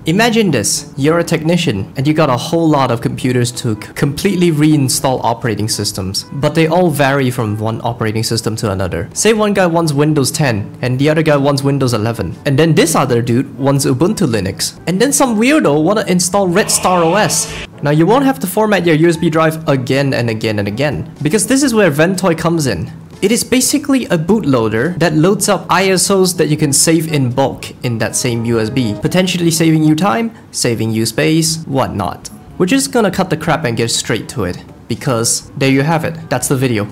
Imagine this, you're a technician and you got a whole lot of computers to completely reinstall operating systems, but they all vary from one operating system to another. Say one guy wants Windows 10 and the other guy wants Windows 11, and then this other dude wants Ubuntu Linux, and then some weirdo wanna install Red Star OS. Now you won't have to format your USB drive again and again and again, because this is where Ventoy comes in. It is basically a bootloader that loads up ISOs that you can save in bulk in that same USB, potentially saving you time, saving you space, whatnot. We're just gonna cut the crap and get straight to it, because there you have it, that's the video.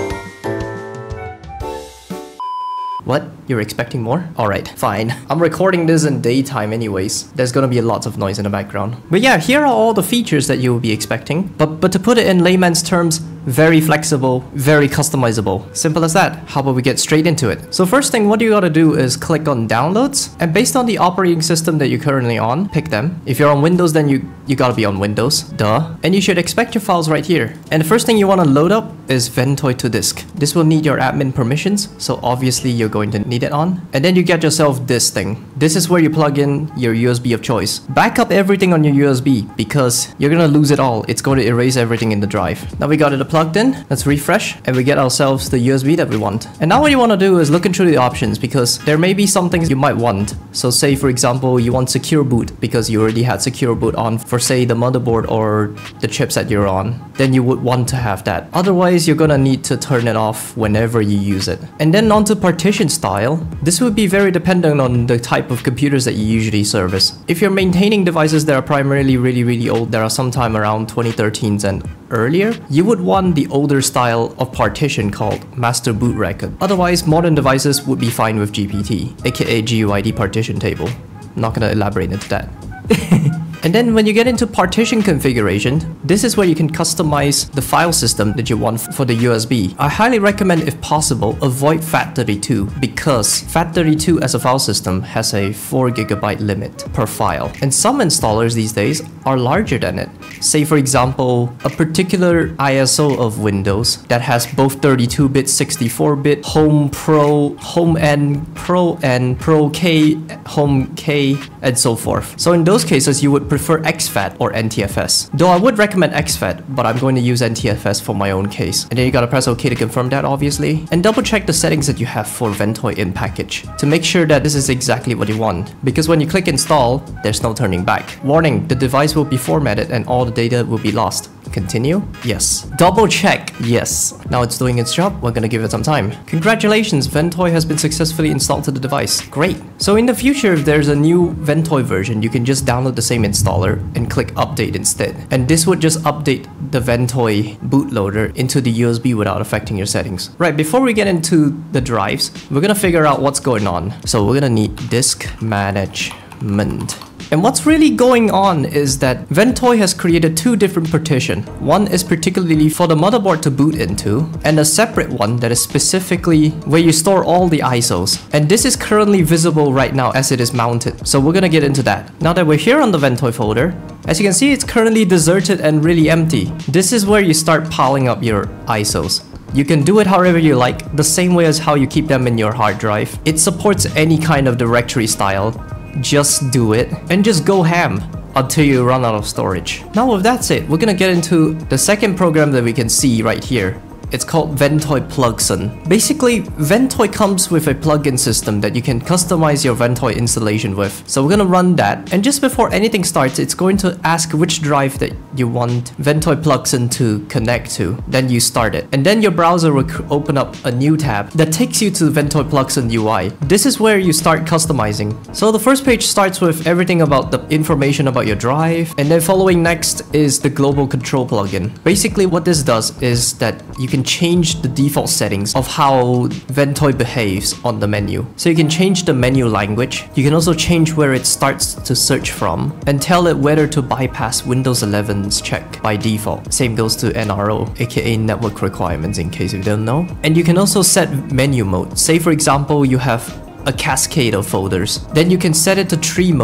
What? You're expecting more? Alright, fine. I'm recording this in daytime anyways. There's gonna be lots of noise in the background. But yeah, here are all the features that you'll be expecting. But to put it in layman's terms, very flexible, very customizable. Simple as that. How about we get straight into it? So first thing, what you gotta do is click on downloads, and based on the operating system that you're currently on, pick them. If you're on Windows, then you gotta be on Windows, duh. And you should expect your files right here. And the first thing you wanna load up is Ventoy to disk. This will need your admin permissions, so obviously you're going to need it on. And then you get yourself this thing. This is where you plug in your USB of choice. Back up everything on your USB, because you're gonna lose it all. It's going to erase everything in the drive. Now we got it plugged in, let's refresh, and we get ourselves the USB that we want. And now what you want to do is look into the options, because there may be some things you might want. So say for example you want secure boot because you already had secure boot on for say the motherboard or the chipset you're on, then you would want to have that. Otherwise you're gonna need to turn it off whenever you use it. And then onto partition style. This would be very dependent on the type of computers that you usually service. If you're maintaining devices that are primarily really old, that are sometime around 2013s and earlier, you would want the older style of partition called master boot record. Otherwise, modern devices would be fine with GPT, aka GUID partition table. I'm not gonna elaborate into that. And then when you get into partition configuration, this is where you can customize the file system that you want for the USB. I highly recommend, if possible, avoid FAT32, because FAT32 as a file system has a 4GB limit per file. And some installers these days are larger than it. Say for example, a particular ISO of Windows that has both 32-bit, 64-bit, Home Pro, Home N, Pro N, Pro K, Home K, and so forth. So in those cases, you would prefer exFAT or NTFS. Though I would recommend exFAT, but I'm going to use NTFS for my own case. And then you gotta press OK to confirm that, obviously. And double check the settings that you have for Ventoy in package to make sure that this is exactly what you want. Because when you click install, there's no turning back. Warning, the device will be formatted and all the data will be lost. Continue? Yes. Double check? Yes. Now it's doing its job, we're gonna give it some time. Congratulations, Ventoy has been successfully installed to the device. Great. So in the future, if there's a new Ventoy version, you can just download the same installer and click update instead. And this would just update the Ventoy bootloader into the USB without affecting your settings. Right, before we get into the drives, we're gonna figure out what's going on. So we're gonna need disk management. And what's really going on is that Ventoy has created two different partitions. One is particularly for the motherboard to boot into, and a separate one that is specifically where you store all the ISOs. And this is currently visible right now as it is mounted. So we're gonna get into that. Now that we're here on the Ventoy folder, as you can see, it's currently deserted and really empty. This is where you start piling up your ISOs. You can do it however you like, the same way as how you keep them in your hard drive. It supports any kind of directory style. Just do it and just go ham until you run out of storage. Now with that said, we're gonna get into the second program that we can see right here. It's called Ventoy Plugson. Basically, Ventoy comes with a plugin system that you can customize your Ventoy installation with. So we're gonna run that, and just before anything starts, it's going to ask which drive that you want Ventoy Plugson to connect to. Then you start it, and then your browser will open up a new tab that takes you to the Ventoy Plugson UI. This is where you start customizing. So the first page starts with everything about the information about your drive, and then following next is the global control plugin. Basically, what this does is that you can change the default settings of how Ventoy behaves on the menu. So you can change the menu language. You can also change where it starts to search from and tell it whether to bypass Windows 11's check by default. Same goes to NRO, aka network requirements, in case you don't know. And you can also set menu mode. Say for example, you have a cascade of folders. Then you can set it to tree mode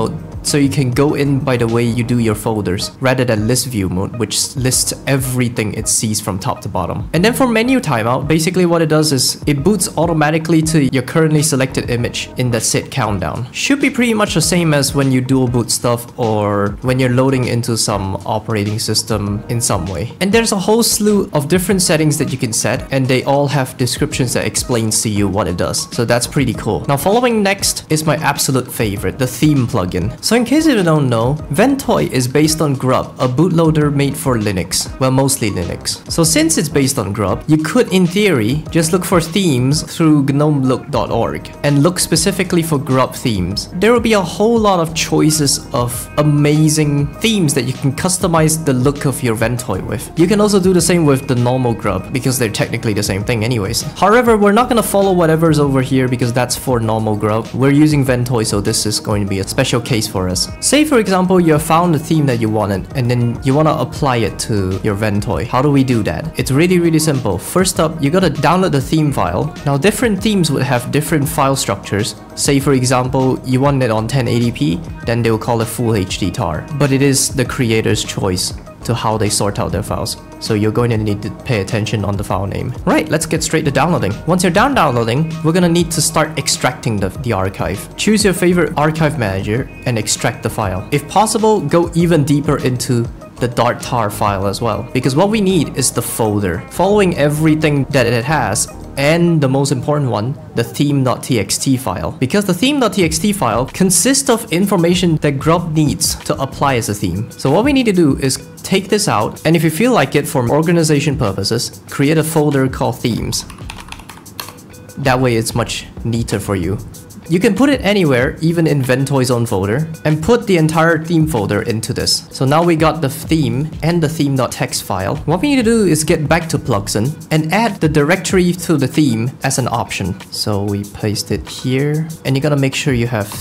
so you can go in by the way you do your folders rather than list view mode, which lists everything it sees from top to bottom. And then for menu timeout, basically what it does is it boots automatically to your currently selected image in the set countdown. Should be pretty much the same as when you dual boot stuff or when you're loading into some operating system in some way. And there's a whole slew of different settings that you can set, and they all have descriptions that explains to you what it does. So that's pretty cool. Now following next is my absolute favorite, the theme plugin. So in case you don't know, Ventoy is based on Grub, a bootloader made for Linux. Well, mostly Linux. So since it's based on Grub, you could in theory just look for themes through gnomelook.org and look specifically for Grub themes. There will be a whole lot of choices of amazing themes that you can customize the look of your Ventoy with. You can also do the same with the normal Grub because they're technically the same thing anyways. However, we're not gonna follow whatever's over here because that's for normal Grub. We're using Ventoy, so this is going to be a special case for us. Say for example, you have found a theme that you wanted and then you want to apply it to your Ventoy. How do we do that? It's really simple. First up, you gotta download the theme file. Now different themes would have different file structures. Say for example, you want it on 1080p, then they'll call it Full HD tar. But it is the creator's choice to how they sort out their files. So you're going to need to pay attention on the file name. Right, let's get straight to downloading. Once you're done downloading, we're gonna need to start extracting the archive. Choose your favorite archive manager and extract the file. If possible, go even deeper into the .tar file as well, because what we need is the folder, following everything that it has, and the most important one, the theme.txt file. Because the theme.txt file consists of information that Grub needs to apply as a theme. So what we need to do is take this out, and if you feel like it for organization purposes, create a folder called themes. That way it's much neater for you. You can put it anywhere, even in Ventoy's own folder, and put the entire theme folder into this. So now we got the theme and the theme.txt file. What we need to do is get back to Plugsin and add the directory to the theme as an option. So we paste it here, and you gotta make sure you have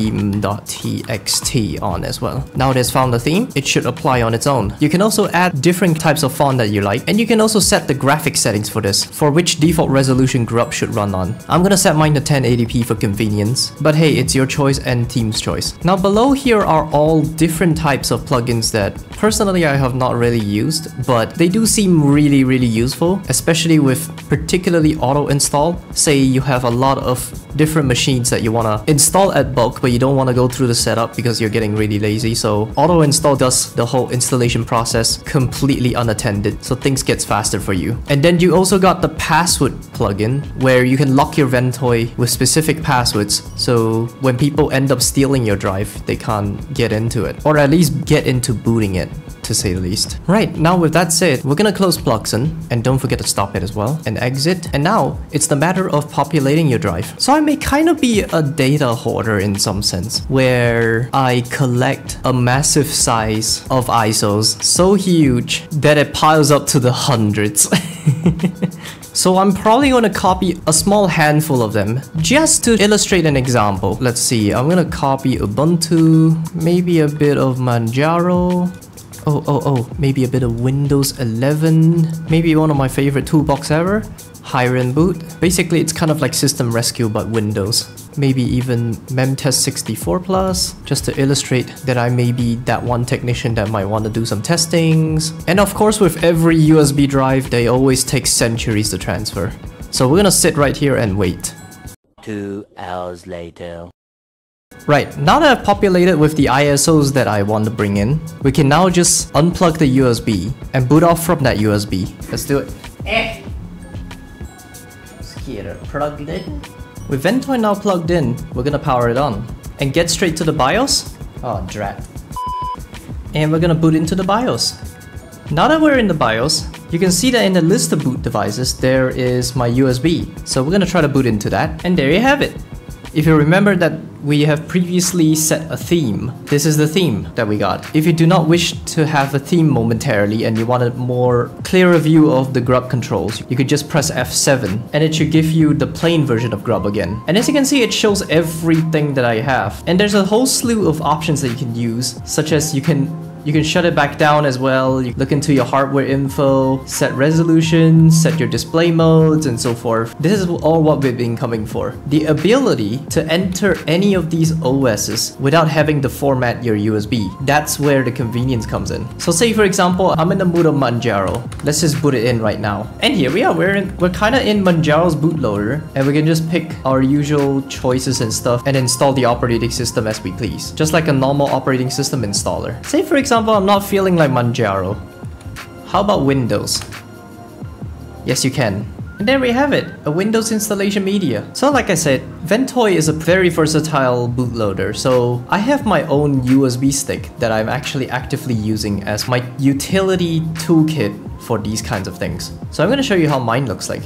theme.txt on as well. Now it has found the theme, it should apply on its own. You can also add different types of font that you like, and you can also set the graphic settings for this, for which default resolution Grub should run on. I'm gonna set mine to 1080p for convenience. But hey, it's your choice and team's choice. Now below here are all different types of plugins that personally I have not really used, but they do seem really useful, especially with particularly auto install. Say you have a lot of different machines that you want to install at bulk, but you don't want to go through the setup because you're getting really lazy. So auto install does the whole installation process completely unattended, so things gets faster for you. And then you also got the password plugin, where you can lock your Ventoy with specific passwords, so when people end up stealing your drive, they can't get into it, or at least get into booting it, to say the least. Right, now with that said, we're gonna close Plugsin, and don't forget to stop it as well, and exit. And now, it's the matter of populating your drive. So I may kind of be a data hoarder in some sense, where I collect a massive size of ISOs, so huge that it piles up to the hundreds. So I'm probably going to copy a small handful of them just to illustrate an example. Let's see, I'm going to copy Ubuntu, maybe a bit of Manjaro, maybe a bit of Windows 11, maybe one of my favorite toolbox ever, Hiren Boot. Basically, it's kind of like System Rescue but Windows. Maybe even Memtest 64+, just to illustrate that I may be that one technician that might want to do some testings. And of course, with every USB drive, they always take centuries to transfer. So we're gonna sit right here and wait. 2 hours later. Right, now that I've populated with the ISOs that I want to bring in, we can now just unplug the USB and boot off from that USB. Let's do it. Let's get it plugged in. With Ventoy now plugged in, we're gonna power it on and get straight to the BIOS. Oh, drat. And we're gonna boot into the BIOS. Now that we're in the BIOS, you can see that in the list of boot devices, there is my USB. So we're gonna try to boot into that, and there you have it. If you remember that we have previously set a theme, this is the theme that we got. If you do not wish to have a theme momentarily and you want a more clearer view of the Grub controls, you could just press F7 and it should give you the plain version of Grub again. And as you can see, it shows everything that I have. And there's a whole slew of options that you can use, such as you can You can shut it back down as well. You look into your hardware info, set resolution, set your display modes, and so forth. This is all what we've been coming for. The ability to enter any of these OSs without having to format your USB. That's where the convenience comes in. So say for example, I'm in the mood of Manjaro. Let's just boot it in right now. And here we are, we're kind of in Manjaro's bootloader, and we can just pick our usual choices and stuff and install the operating system as we please. Just like a normal operating system installer. Say for example, I'm not feeling like Manjaro. How about Windows? Yes, you can. And there we have it, a Windows installation media. So like I said, Ventoy is a very versatile bootloader. So I have my own USB stick that I'm actually actively using as my utility toolkit for these kinds of things. So I'm going to show you how mine looks like.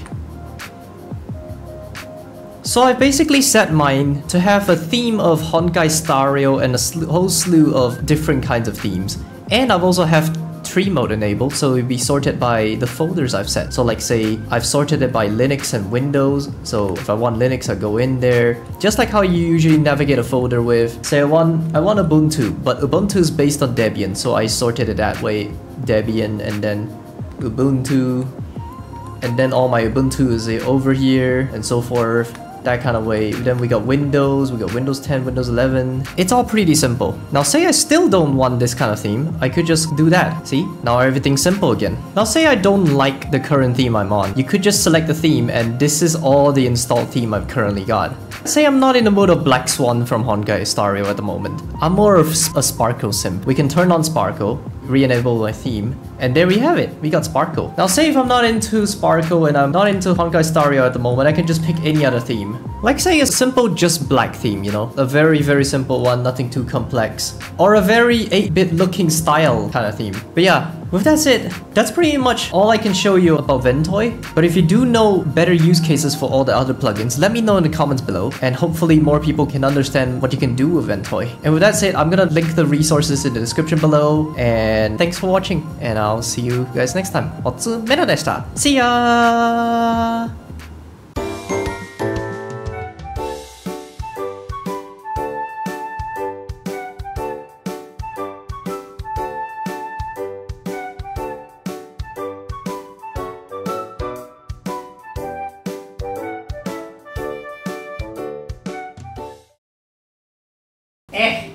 So I basically set mine to have a theme of Honkai Stereo and a whole slew of different kinds of themes. And I've also have tree mode enabled, so it'll be sorted by the folders I've set. So like say, I've sorted it by Linux and Windows. So if I want Linux, I go in there. Just like how you usually navigate a folder with, say I want Ubuntu, but Ubuntu is based on Debian. So I sorted it that way, Debian and then Ubuntu. And then all my Ubuntu is over here and so forth. That kind of way. Then we got Windows 10, Windows 11. It's all pretty simple. Now say I still don't want this kind of theme, I could just do that. See? Now everything's simple again. Now say I don't like the current theme I'm on. You could just select the theme and this is all the installed theme I've currently got. Say I'm not in the mood of Black Swan from Honkai Stereo at the moment. I'm more of a Sparkle simp. We can turn on Sparkle, re-enable my theme, and there we have it. We got Sparkle. Now say if I'm not into Sparkle and I'm not into Honkai Stereo at the moment, I can just pick any other theme. Like say a simple just black theme, you know? A very, very simple one, nothing too complex. Or a very 8-bit looking style kind of theme. But yeah, with that said, that's pretty much all I can show you about Ventoy. But if you do know better use cases for all the other plugins, let me know in the comments below, and hopefully more people can understand what you can do with Ventoy. And with that said, I'm gonna link the resources in the description below, and thanks for watching, and I'll see you guys next time. おつめなでした。See ya! Eh.